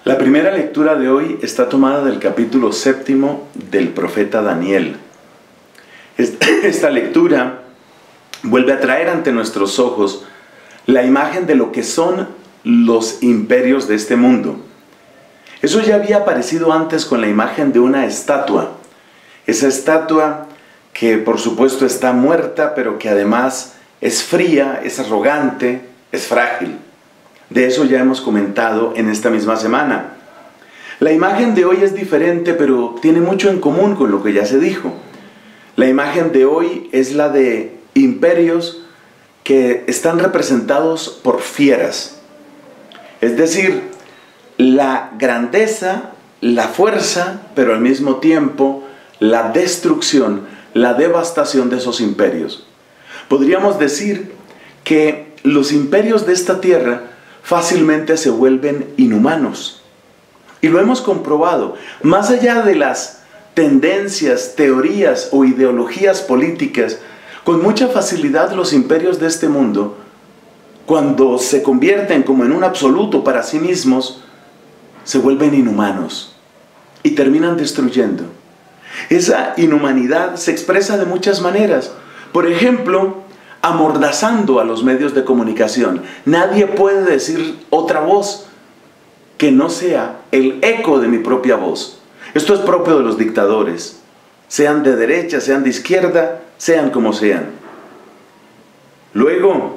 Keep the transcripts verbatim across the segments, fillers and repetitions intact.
La primera lectura de hoy está tomada del capítulo séptimo del profeta Daniel. Esta lectura vuelve a traer ante nuestros ojos la imagen de lo que son los imperios de este mundo. Eso ya había aparecido antes con la imagen de una estatua. Esa estatua que por supuesto está muerta, pero que además es fría, es arrogante, es frágil. De eso ya hemos comentado en esta misma semana. La imagen de hoy es diferente, pero tiene mucho en común con lo que ya se dijo. La imagen de hoy es la de imperios que están representados por fieras. Es decir, la grandeza, la fuerza, pero al mismo tiempo la destrucción, la devastación de esos imperios. Podríamos decir que los imperios de esta tierra fácilmente se vuelven inhumanos. Y lo hemos comprobado. Más allá de las tendencias, teorías o ideologías políticas, con mucha facilidad los imperios de este mundo, cuando se convierten como en un absoluto para sí mismos, se vuelven inhumanos y terminan destruyendo. Esa inhumanidad se expresa de muchas maneras. Por ejemplo, amordazando a los medios de comunicación. Nadie puede decir otra voz que no sea el eco de mi propia voz. Esto es propio de los dictadores, sean de derecha, sean de izquierda, sean como sean. Luego,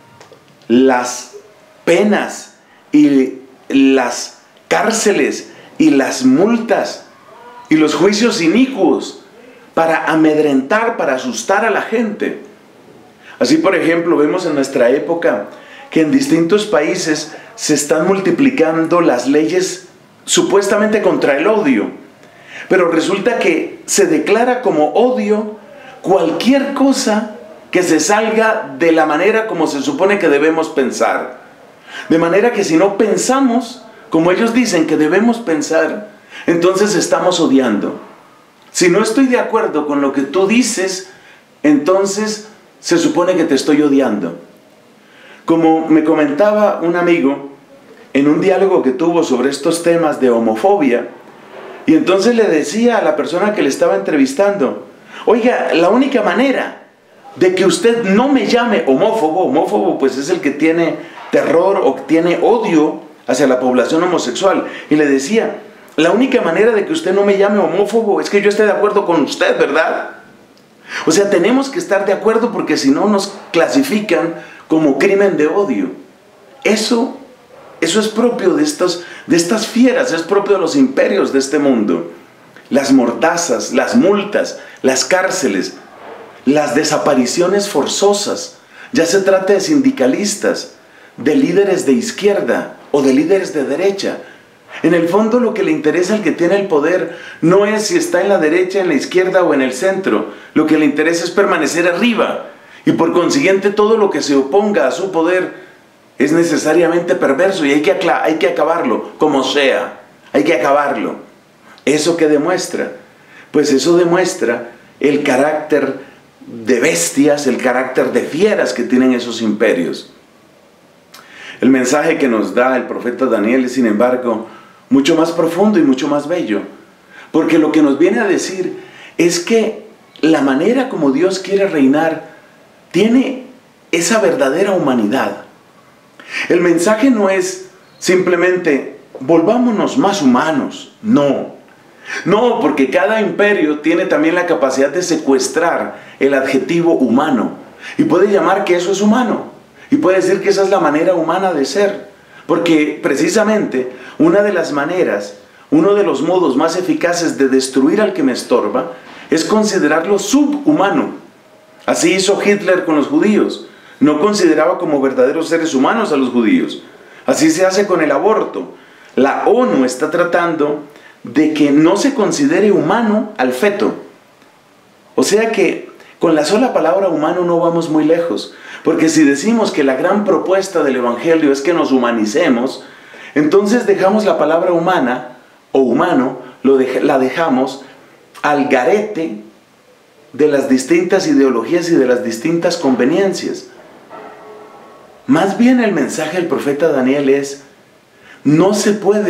las penas y las cárceles y las multas y los juicios inicuos para amedrentar, para asustar a la gente. Así, por ejemplo, vemos en nuestra época que en distintos países se están multiplicando las leyes supuestamente contra el odio. Pero resulta que se declara como odio cualquier cosa que se salga de la manera como se supone que debemos pensar. De manera que si no pensamos como ellos dicen que debemos pensar, entonces estamos odiando. Si no estoy de acuerdo con lo que tú dices, entonces se supone que te estoy odiando. Como me comentaba un amigo en un diálogo que tuvo sobre estos temas de homofobia, y entonces le decía a la persona que le estaba entrevistando: oiga, la única manera de que usted no me llame homófobo, homófobo pues es el que tiene terror o tiene odio hacia la población homosexual, y le decía, la única manera de que usted no me llame homófobo es que yo esté de acuerdo con usted, ¿verdad? O sea, tenemos que estar de acuerdo porque si no nos clasifican como crimen de odio. Eso, eso es propio de, estos, de estas fieras, es propio de los imperios de este mundo. Las mordazas, las multas, las cárceles, las desapariciones forzosas, ya se trata de sindicalistas, de líderes de izquierda o de líderes de derecha. En el fondo lo que le interesa al que tiene el poder no es si está en la derecha, en la izquierda o en el centro. Lo que le interesa es permanecer arriba. Y por consiguiente todo lo que se oponga a su poder es necesariamente perverso y hay que, hay que acabarlo, como sea. Hay que acabarlo. ¿Eso qué demuestra? Pues eso demuestra el carácter de bestias, el carácter de fieras que tienen esos imperios. El mensaje que nos da el profeta Daniel es, sin embargo, mucho más profundo y mucho más bello, porque lo que nos viene a decir es que la manera como Dios quiere reinar tiene esa verdadera humanidad. El mensaje no es simplemente volvámonos más humanos, no. No, porque cada imperio tiene también la capacidad de secuestrar el adjetivo humano y puede llamar que eso es humano y puede decir que esa es la manera humana de ser. Porque precisamente una de las maneras, uno de los modos más eficaces de destruir al que me estorba es considerarlo subhumano. Así hizo Hitler con los judíos. No consideraba como verdaderos seres humanos a los judíos. Así se hace con el aborto. La ONU está tratando de que no se considere humano al feto. O sea que con la sola palabra humano no vamos muy lejos. Porque si decimos que la gran propuesta del Evangelio es que nos humanicemos, entonces dejamos la palabra humana o humano, lo de, la dejamos al garete de las distintas ideologías y de las distintas conveniencias. Más bien el mensaje del profeta Daniel es: no se puede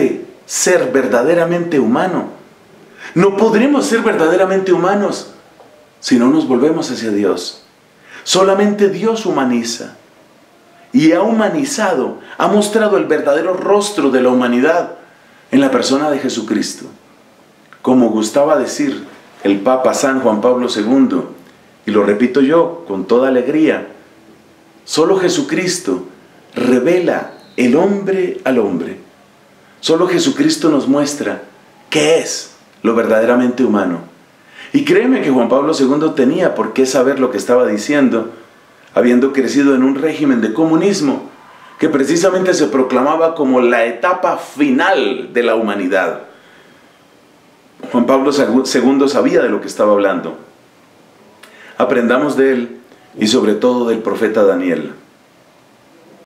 ser verdaderamente humano. No podremos ser verdaderamente humanos si no nos volvemos hacia Dios. Solamente Dios humaniza. Y ha humanizado, ha mostrado el verdadero rostro de la humanidad en la persona de Jesucristo. Como gustaba decir el Papa San Juan Pablo segundo, y lo repito yo con toda alegría, solo Jesucristo revela el hombre al hombre. Solo Jesucristo nos muestra qué es lo verdaderamente humano. Y créeme que Juan Pablo segundo tenía por qué saber lo que estaba diciendo, habiendo crecido en un régimen de comunismo que precisamente se proclamaba como la etapa final de la humanidad. Juan Pablo segundo sabía de lo que estaba hablando. Aprendamos de él y sobre todo del profeta Daniel.